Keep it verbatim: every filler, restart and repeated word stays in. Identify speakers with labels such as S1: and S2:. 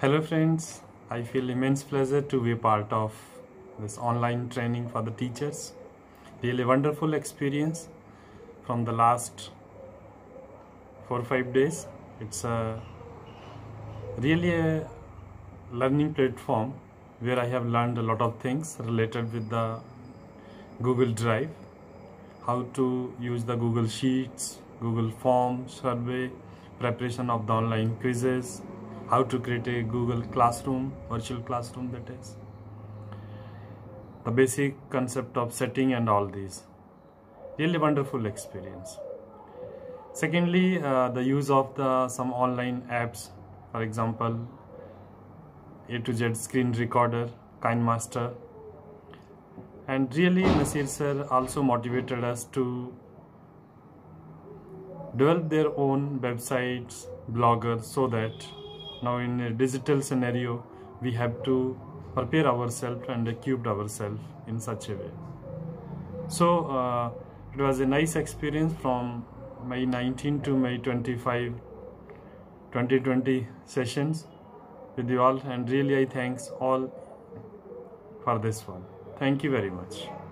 S1: Hello friends, I feel immense pleasure to be part of this online training for the teachers. Really wonderful experience from the last four or five days. It's a really a learning platform where I have learned a lot of things related with the Google Drive, how to use the Google Sheets, Google Form survey, preparation of the online quizzes, how to create a Google Classroom, virtual classroom, that is the basic concept of setting and all these. Really wonderful experience. Secondly, uh, the use of the some online apps, for example A to Z screen recorder, KineMaster, and really Nasir sir also motivated us to develop their own websites, bloggers, so that now in a digital scenario we have to prepare ourselves and equip ourselves in such a way. So uh, it was a nice experience from May nineteenth to May twenty-fifth, twenty twenty sessions with you all, and really I thanks all for this one. Thank you very much.